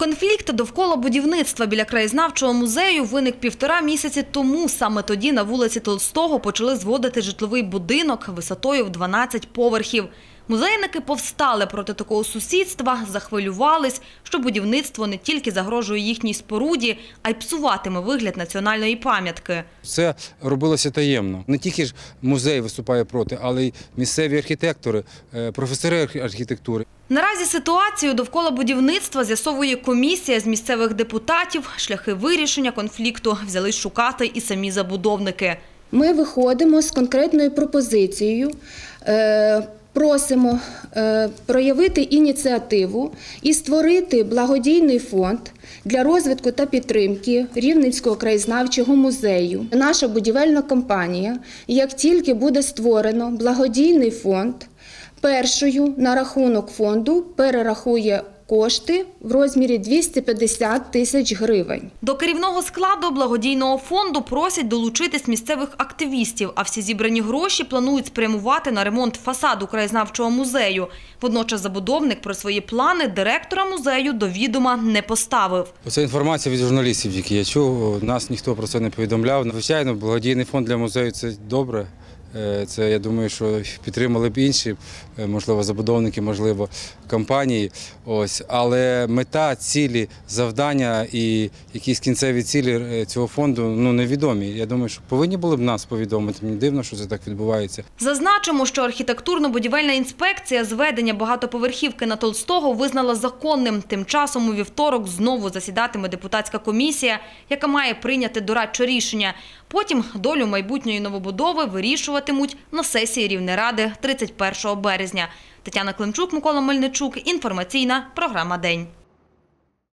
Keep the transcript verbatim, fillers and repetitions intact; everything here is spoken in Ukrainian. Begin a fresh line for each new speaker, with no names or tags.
Конфлікт довкола будівництва біля краєзнавчого музею виник півтора місяці тому. Саме тоді на вулиці Толстого почали зводити житловий будинок висотою в дванадцять поверхів. Музейники повстали проти такого сусідства, захвилювались, що будівництво не тільки загрожує їхній споруді, а й псуватиме вигляд національної пам'ятки.
Це робилося таємно. Не тільки ж музей виступає проти, але й місцеві архітектори, професори архітектури.
Наразі ситуацію довкола будівництва з'ясовує комісія з місцевих депутатів. Шляхи вирішення конфлікту взялись шукати і самі забудовники.
Ми виходимо з конкретною пропозицією, просимо проявити ініціативу і створити благодійний фонд для розвитку та підтримки Рівненського краєзнавчого музею. Наша будівельна компанія, як тільки буде створено благодійний фонд, першою на рахунок фонду перерахує кошти в розмірі двісті п'ятдесят тисяч гривень.
До керівного складу благодійного фонду просять долучитись місцевих активістів, а всі зібрані гроші планують спрямувати на ремонт фасаду краєзнавчого музею. Водночас забудовник про свої плани директора музею до відома не поставив.
Це інформація від журналістів, які я чув, нас ніхто про це не повідомляв. Звичайно, благодійний фонд для музею – це добре. Це, я думаю, що підтримали б інші, можливо, забудовники, можливо, компанії. Ось. Але мета, цілі, завдання і якісь кінцеві цілі цього фонду ну, невідомі. Я думаю, що повинні були б нас повідомити. Мені дивно, що це так відбувається.
Зазначимо, що архітектурно-будівельна інспекція зведення багатоповерхівки на Толстого визнала законним. Тим часом у вівторок знову засідатиме депутатська комісія, яка має прийняти дорадче рішення. Потім долю майбутньої новобудови вирішуватимуть на сесії Рівнеради тридцять першого березня. Тетяна Климчук, Микола Мельничук. Інформаційна програма «День».